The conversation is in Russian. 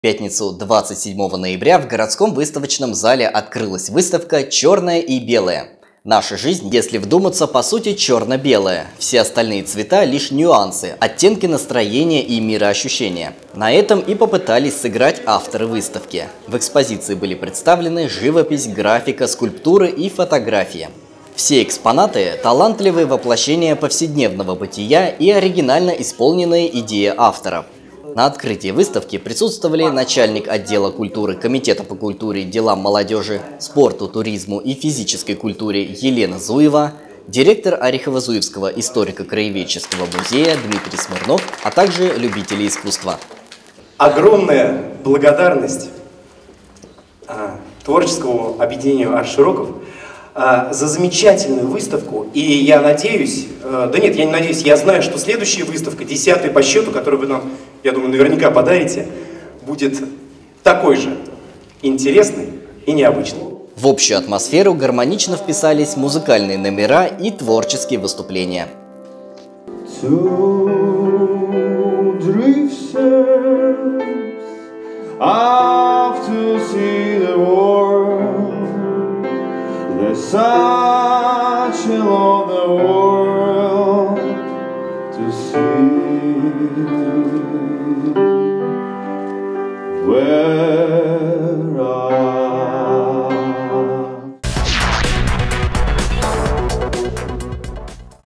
В пятницу 27 ноября в городском выставочном зале открылась выставка «Черное и белое». Наша жизнь, если вдуматься, по сути черно-белая. Все остальные цвета лишь нюансы, оттенки настроения и мироощущения. На этом и попытались сыграть авторы выставки. В экспозиции были представлены живопись, графика, скульптуры и фотографии. Все экспонаты – талантливые воплощения повседневного бытия и оригинально исполненные идеи авторов. На открытии выставки присутствовали начальник отдела культуры Комитета по культуре, делам молодежи, спорту, туризму и физической культуре Елена Зуева, директор Орехово-Зуевского историко-краеведческого музея Дмитрий Смирнов, а также любители искусства. Огромная благодарность творческому объединению «Арт-Широков» за замечательную выставку. И я надеюсь, да нет, я не надеюсь, я знаю, что следующая выставка, 10-я по счету, которую вы нам, я думаю, наверняка подарите, будет такой же интересной и необычной. В общую атмосферу гармонично вписались музыкальные номера и творческие выступления. There's such a lot of world to see. Where